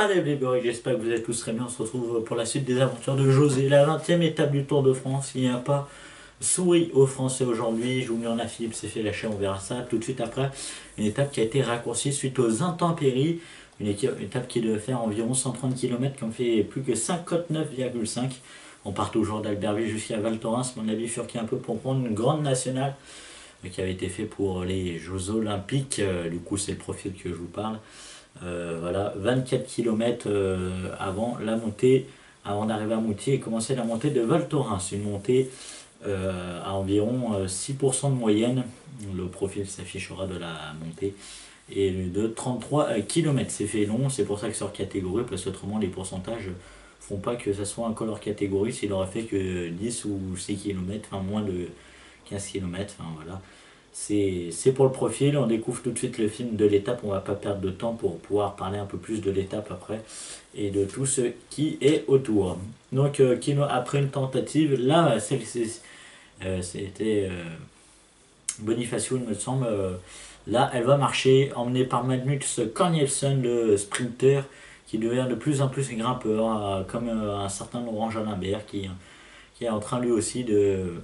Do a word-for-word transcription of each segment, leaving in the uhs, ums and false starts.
Salut les boys, j'espère que vous êtes tous très bien. On se retrouve pour la suite des aventures de José. La vingtième étape du Tour de France. Il n'y a pas souri aux Français aujourd'hui. Julien Philippe s'est fait lâcher, on verra ça tout de suite après. Une étape qui a été raccourcie suite aux intempéries. Une étape qui devait faire environ cent trente kilomètres, qui ont fait plus que cinquante-neuf virgule cinq. On part toujours d'Albertville jusqu'à Val Thorens. Mon avis furqué un peu pour prendre une grande nationale qui avait été fait pour les Jeux Olympiques. Du coup, c'est le profil que je vous parle. Euh, voilà, vingt-quatre kilomètres euh, avant la montée, avant d'arriver à Moutier et commencer la montée de Val Thorens. Une montée euh, à environ euh, six pour cent de moyenne. Le profil s'affichera de la montée. Et de trente-trois kilomètres. C'est fait long, c'est pour ça que c'est hors catégorie, parce qu'autrement les pourcentages font pas que ça soit un col hors catégorie. S'il aurait fait que dix ou six kilomètres, enfin moins de quinze kilomètres, enfin voilà. C'est pour le profil, on découvre tout de suite le film de l'étape, on va pas perdre de temps pour pouvoir parler un peu plus de l'étape après et de tout ce qui est autour. Donc euh, Kino, après une tentative, là c'était euh, euh, Bonifacio il me semble, euh, là elle va marcher, emmenée par Magnus Cornelsen, le sprinter qui devient de plus en plus grimpeur, euh, comme euh, un certain Laurent Jalabert qui, qui est en train lui aussi de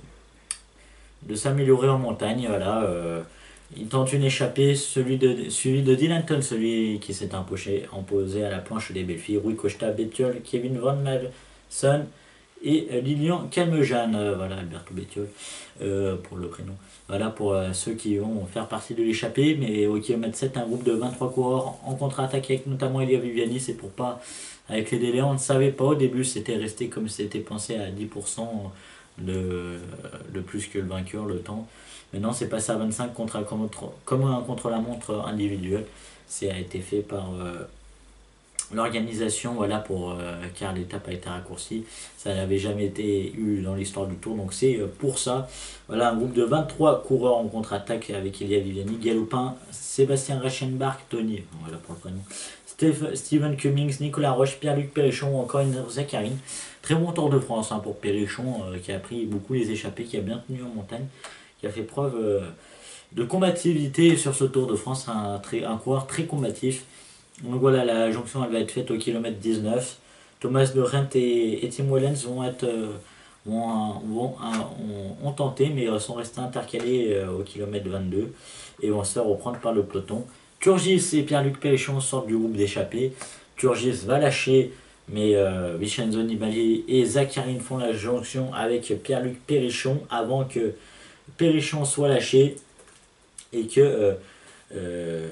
de s'améliorer en montagne. Voilà, euh, il tente une échappée, celui de, suivi de Dylan, celui qui s'est imposé, imposé à la planche des belles filles, Rui Costa, Bettiol, Kevin Van Madsen et euh, Lilian Calmejane. Euh, voilà, Alberto Bettiol euh, pour le prénom. Voilà pour euh, ceux qui vont faire partie de l'échappée. Mais au kilomètre sept, un groupe de vingt-trois coureurs en contre-attaque avec notamment Elia Viviani. C'est pour pas, avec les délais, on ne savait pas au début, c'était resté comme c'était pensé à dix pour cent. De, de plus que le vainqueur, le temps. Maintenant, c'est passé à vingt-cinq contre, contre, comme un contre-la-montre individuel. Ça a été fait par euh, l'organisation, voilà, pour, euh, car l'étape a été raccourcie. Ça n'avait jamais été eu dans l'histoire du Tour, donc c'est pour ça. Voilà, un groupe de vingt-trois coureurs en contre-attaque avec Elia Viviani, Galopin, Sébastien Reichenbach, Tony, voilà pour le prénom, Steven Cummings, Nicolas Roche, Pierre-Luc Péréchon ou encore Enzo Zaccarin. Très bon Tour de France hein, pour Péréchon, euh, qui a pris beaucoup les échappées, qui a bien tenu en montagne, qui a fait preuve euh, de combativité sur ce Tour de France, un, très, un coureur très combatif. Donc voilà, la jonction elle va être faite au kilomètre dix-neuf. Thomas de Rent et, et Tim Wellens vont être euh, vont, vont, ont, ont tenté, mais sont restés intercalés euh, au kilomètre vingt-deux et vont se faire reprendre par le peloton. Turgis et Pierre-Luc Péréchon sortent du groupe d'échappés. Turgis va lâcher, mais euh, Vincenzo Nibali et Zaccarin font la jonction avec Pierre-Luc Péréchon avant que Péréchon soit lâché et que, euh, euh,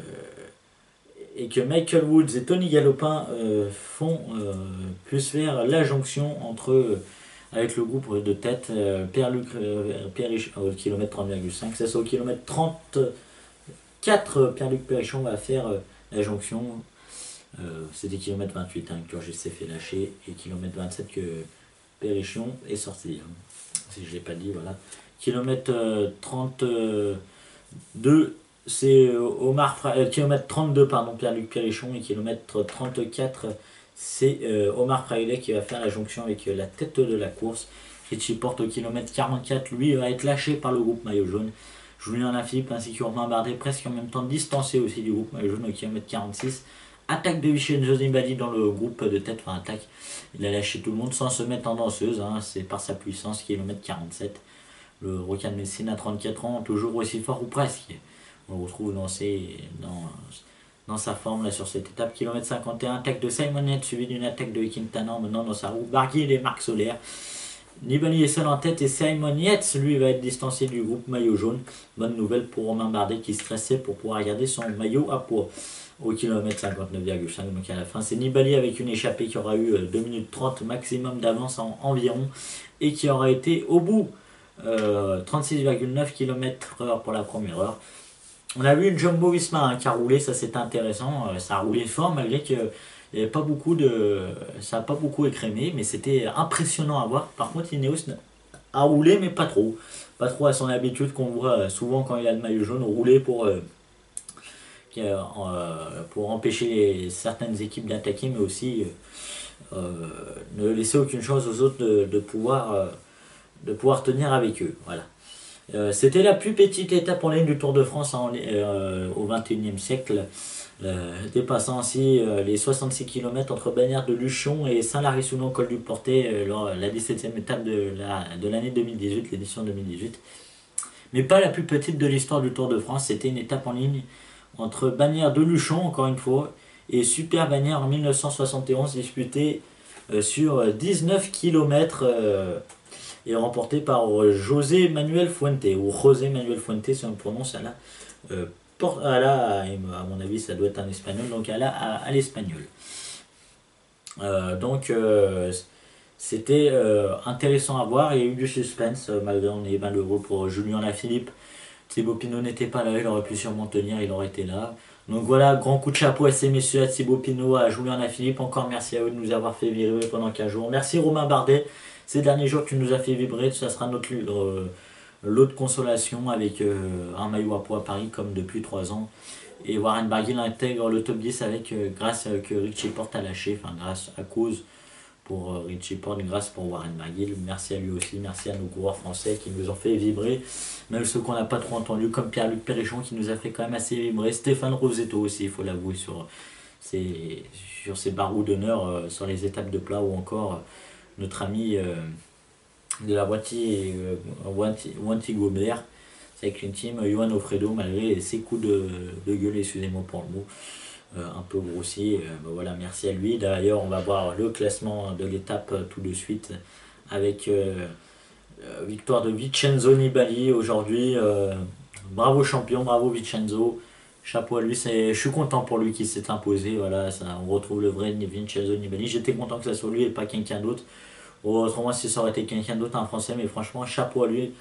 et que Michael Woods et Tony Galopin euh, font, euh, puissent faire la jonction entre euh, avec le groupe de tête euh, Pierre-Luc euh, Péréchon au kilomètre trente virgule cinq. C'est ça, au kilomètre trente-quatre, Pierre-Luc Péréchon va faire euh, la jonction. Euh, C'était kilomètre vingt-huit hein, que Turgis s'est fait lâcher et kilomètre vingt-sept que Péréchon est sorti. Hein. Si je ne l'ai pas dit, voilà. Kilomètre euh, trente-deux, c'est Omar Fra... euh, kilomètre trente-deux, pardon, Pierre-Luc Péréchon, et kilomètre trente-quatre, c'est euh, Omar Fraile qui va faire la jonction avec euh, la tête de la course. Richie Porte au kilomètre quarante-quatre, lui, va être lâché par le groupe maillot jaune. Julien Lafilippe ainsi que Romain Bardet, presque en même temps distancé aussi du groupe maillot jaune au kilomètre quarante-six. Attaque de Vincenzo Nibali dans le groupe de tête, enfin attaque, il a lâché tout le monde sans se mettre en danseuse, hein, c'est par sa puissance, kilomètre quarante-sept. Le requin de Messine à trente-quatre ans, toujours aussi fort ou presque. On le retrouve dans, ses, dans, dans sa forme là sur cette étape. Kilomètre cinquante et un, attaque de Simon Yates suivi d'une attaque de Quintana maintenant dans sa roue. Barguil et Marc Solaire. Nibali est seul en tête et Simon Yates, lui, va être distancé du groupe maillot jaune. Bonne nouvelle pour Romain Bardet qui stressait pour pouvoir garder son maillot à poids au kilomètre cinquante-neuf virgule cinq. Donc à la fin, c'est Nibali avec une échappée qui aura eu deux minutes trente maximum d'avance en environ et qui aura été au bout euh, trente-six virgule neuf kilomètres heure pour la première heure. On a vu une Jumbo Visma hein, qui a roulé, ça c'était intéressant, euh, ça a roulé fort malgré que il n'y avait pas beaucoup de. Ça n'a pas beaucoup écrémé, mais c'était impressionnant à voir. Par contre, Ineos a roulé, mais pas trop. Pas trop à son habitude qu'on voit souvent quand il a le maillot jaune rouler pour, euh, euh, pour empêcher les, certaines équipes d'attaquer, mais aussi euh, ne laisser aucune chance aux autres de, de, pouvoir, euh, de pouvoir tenir avec eux. Voilà. Euh, C'était la plus petite étape en ligne du Tour de France en, euh, au vingt et unième siècle. Euh, dépassant ainsi euh, les soixante-six kilomètres entre Bagnères de Luchon et Saint-Lary-Soulan, col du Portet, euh, lors la dix-septième étape de la de l'année deux mille dix-huit, l'édition deux mille dix-huit. Mais pas la plus petite de l'histoire du Tour de France, c'était une étape en ligne entre Bagnères de Luchon, encore une fois, et Super Bagnères en mille neuf cent soixante et onze, disputée euh, sur dix-neuf kilomètres euh, et remportée par euh, José Manuel Fuente, ou José Manuel Fuente, si on le prononce à la, euh, por- à, la, à mon avis ça doit être un espagnol, donc à la, à, à l'espagnol. Euh, donc euh, c'était euh, intéressant à voir, il y a eu du suspense, euh, malgré on est malheureux pour Julien Lafilippe. Thibaut Pinot n'était pas là, il aurait pu sûrement tenir, il aurait été là. Donc voilà, grand coup de chapeau à ces messieurs, à Thibaut Pinot, à Julien Lafilippe. Encore merci à eux de nous avoir fait vibrer pendant quinze jours. Merci Romain Bardet, ces derniers jours tu nous as fait vibrer, ça sera notre euh, lot de consolation avec euh, un maillot à poids à Paris comme depuis trois ans. Et Warren Barguil intègre le top dix avec, euh, grâce à que Richie Porte a lâché, enfin grâce à cause pour euh, Richie Porte, grâce pour Warren Barguil. Merci à lui aussi, merci à nos coureurs français qui nous ont fait vibrer, même ceux qu'on n'a pas trop entendus, comme Pierre-Luc Perrichon qui nous a fait quand même assez vibrer, Stéphane Rosetto aussi, il faut l'avouer, sur ses, sur ses barreaux d'honneur, euh, sur les étapes de plat, ou encore euh, notre ami euh, de la Wanty euh, Wanty Gobert, c'est avec une team, Johan Ofredo, malgré ses coups de, de gueule, excusez-moi pour le mot, euh, un peu grossier. Euh, ben voilà, merci à lui. D'ailleurs, on va voir le classement de l'étape euh, tout de suite avec euh, euh, victoire de Vincenzo Nibali aujourd'hui. Euh, bravo champion, bravo Vincenzo. Chapeau à lui, je suis content pour lui qui s'est imposé. Voilà, ça, on retrouve le vrai Vincenzo Nibali. J'étais content que ça soit lui et pas quelqu'un d'autre. Oh, autrement, si ça aurait été quelqu'un d'autre, un français, mais franchement, chapeau à lui.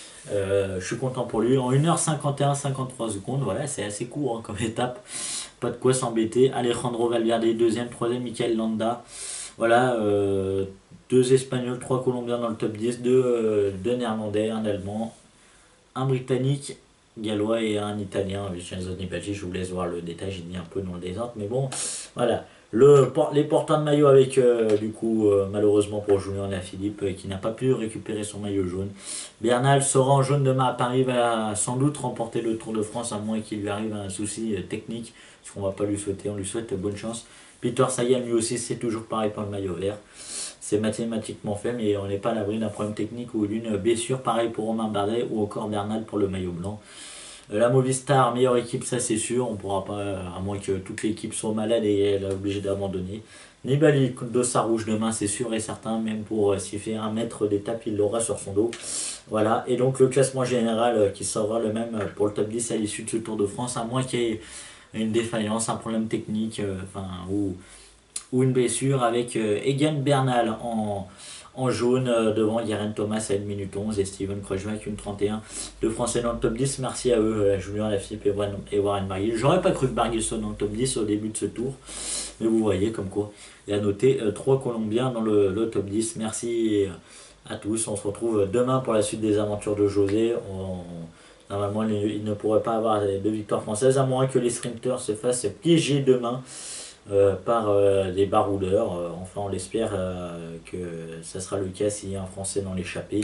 Euh, je suis content pour lui. En une heure cinquante et un cinquante-trois secondes, voilà, c'est assez court hein, comme étape. Pas de quoi s'embêter. Alejandro Valverde, deuxième, troisième, Michael Landa. Voilà, euh, deux Espagnols, trois Colombiens dans le top dix, deux, euh, deux Néerlandais, un Allemand, un Britannique, Gallois et un Italien, Vincenzo Nibali. Je vous laisse voir le détail, j'ai mis un peu dans le désordre, mais bon, voilà. Le, les porteurs de maillot avec, euh, du coup, euh, malheureusement pour Julien Lafilippe, euh, qui n'a pas pu récupérer son maillot jaune. Bernal sera en jaune demain à Paris, va sans doute remporter le Tour de France, à moins qu'il lui arrive un souci euh, technique, ce qu'on ne va pas lui souhaiter, on lui souhaite bonne chance. Peter Sagan, lui aussi, c'est toujours pareil pour le maillot vert. C'est mathématiquement fait, mais on n'est pas à l'abri d'un problème technique ou d'une blessure. Pareil pour Romain Bardet ou encore Bernal pour le maillot blanc. La Movistar, meilleure équipe, ça c'est sûr. On pourra pas, à moins que toute l'équipe soit malade et elle est obligée d'abandonner. Nibali, dossard rouge demain, c'est sûr et certain. Même pour s'il fait un mètre d'étape, il l'aura sur son dos. Voilà. Et donc le classement général qui sera le même pour le top dix à l'issue de ce Tour de France, à moins qu'il y ait une défaillance, un problème technique, euh, enfin, ou, ou une blessure, avec euh, Egan Bernal en. En jaune, euh, devant Guérin Thomas à une minute onze et Steven Kreuschmann avec une trente et un. Deux Français dans le top dix, merci à eux, à Julien Lafilippe et Warren Barguil. J'aurais pas cru que Barguil soit dans le top dix au début de ce tour, mais vous voyez comme quoi. Il a noté euh, trois Colombiens dans le, le top dix. Merci à tous, on se retrouve demain pour la suite des aventures de José. On, normalement, il, il ne pourrait pas avoir de victoire française, à moins que les sprinters se fassent piéger demain. Euh, par euh, des baroudeurs. Euh, enfin, on l'espère euh, que ça sera le cas s'il y a un Français dans l'échappée.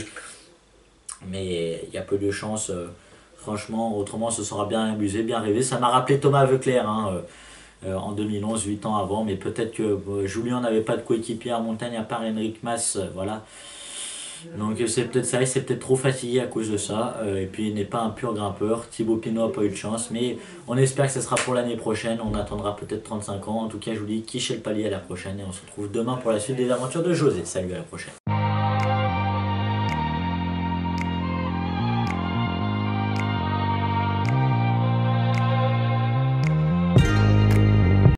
Mais il y a peu de chance. Euh, franchement, autrement, ce sera bien amusé, bien rêvé. Ça m'a rappelé Thomas Voeckler hein, euh, en deux mille onze, huit ans avant. Mais peut-être que euh, Julien n'avait pas de coéquipier en montagne à part Henrik Mas. Euh, voilà. Donc c'est peut-être ça, il s'est peut-être trop fatigué à cause de ça, euh, et puis il n'est pas un pur grimpeur. Thibaut Pinot n'a pas eu de chance, mais on espère que ce sera pour l'année prochaine, on attendra peut-être trente-cinq ans. En tout cas, je vous dis, quiché le palier à la prochaine, et on se retrouve demain pour la suite des aventures de José. Salut, à la prochaine.